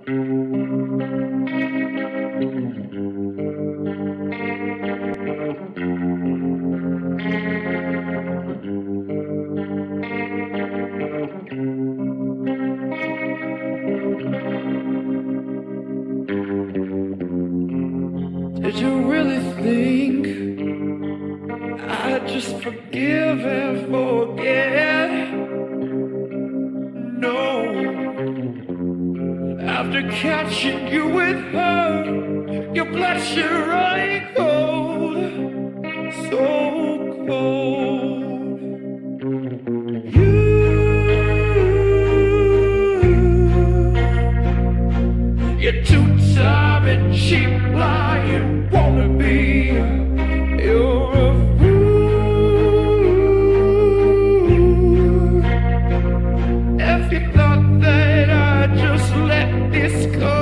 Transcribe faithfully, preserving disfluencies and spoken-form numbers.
Did you really think I'd just forgive and forget? No. After catching you with her, your blushes running cold, so cold. You, you're two-time and cheap lying wannabe. You're a fool. If you thought that I'd just let this go,